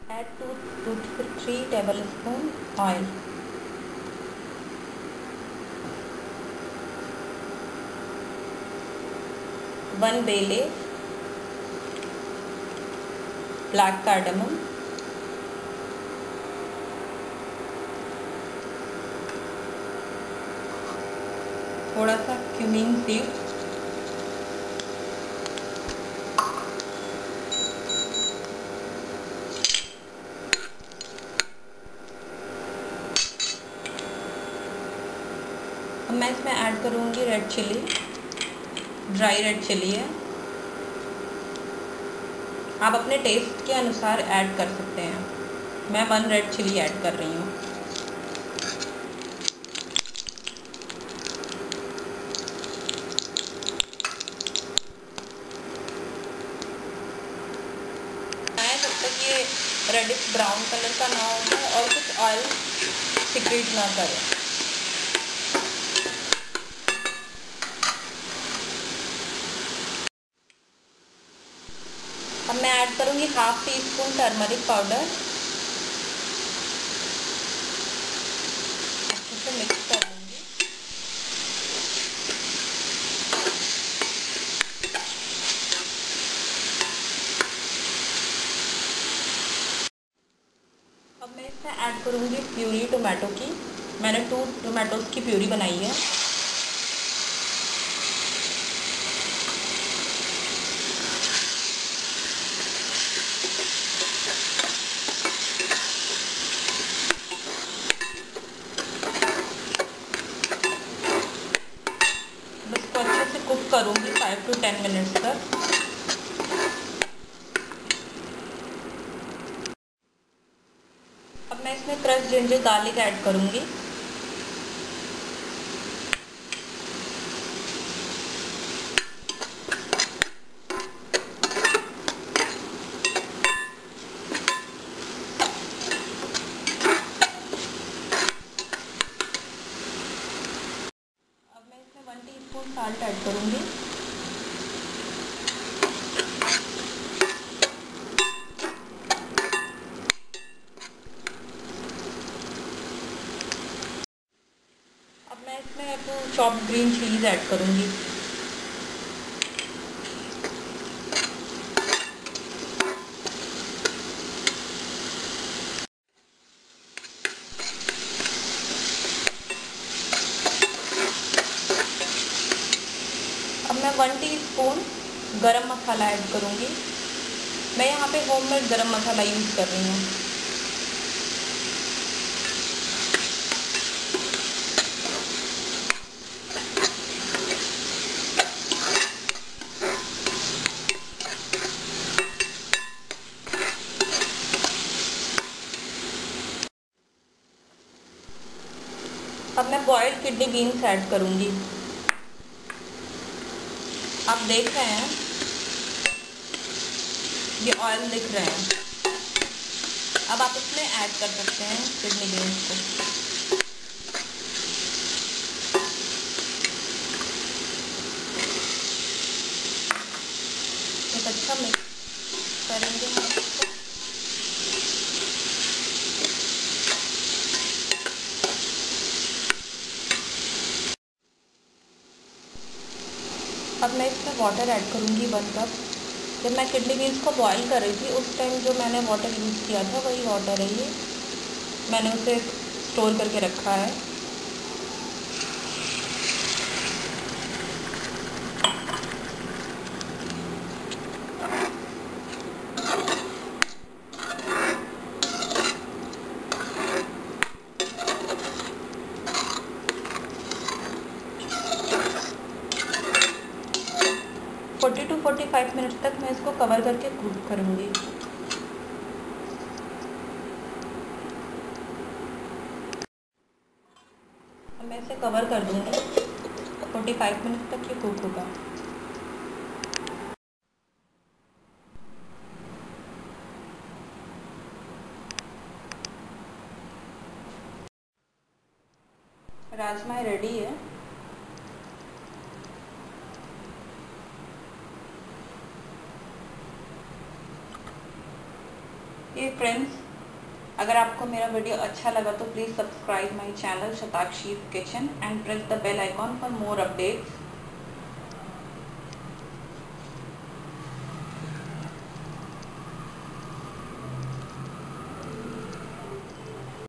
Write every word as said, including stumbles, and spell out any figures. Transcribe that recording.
Add two to three tablespoon oil. One bay leaf, black cardamom, थोड़ा सा cumin seed, अब मैं इसमें ऐड करूँगी red chilli, dry red chilli है, आप अपने टेस्ट के अनुसार ऐड कर सकते हैं। मैं वन रेड चिली ऐड कर रही हूँ। जब तक ये रेडिश ब्राउन कलर का ना हो जाए और कुछ ऑयल सिक्रेट ना करे। अब मैं ऐड करूँगी half teaspoon turmeric powder, अच्छे से मिक्स कर लूँगी। अब मैं इसमें ऐड करूँगी प्यूरी टोमेटो की। मैंने टू टोमेटोज़ की प्यूरी बनाई है। कुक करूँगी फाइव टू टेन मिनट्स तक। अब मैं इसमें क्रश जिंजर गार्लिक ऐड करूँगी। अब मैं इसमें वन टीस्पून साल्ट ऐड करूँगी। मैं इसमें तो चॉप्ड ग्रीन चिलीज ऐड करूँगी। अब मैं वन टीस्पून गरम मसाला ऐड करूँगी। मैं यहाँ पे होममेड गरम मसाला यूज़ कर रही हूँ। अब मैं बॉइल्ड किडनी बीन्स ऐड करूँगी। आप देख रहे हैं ये ऑयल दिख रहे हैं। अब आप इसमें ऐड कर सकते हैं किडनी बीन्स को। एक अच्छा मिक्स करेंगे हम इसको। अब मैं इसमें वाटर ऐड करूँगी वन कप। जब मैं किडनी बीन्स को बॉईल कर रही थी उस टाइम जो मैंने वाटर यूज़ किया था वही वाटर है ये। मैंने उसे स्टोर करके रखा है। Forty to forty five minutes तक मैं इसको कवर करके कुक करूँगी। अब मैं इसे कवर कर दूँगी। फोर्टी फाइव मिनट तक ये कुक होगा। राजमा रेडी है। ओके फ्रेंड्स, अगर आपको मेरा वीडियो अच्छा लगा तो please subscribe my channel Shatakshi kitchen and press the bell icon for more updates.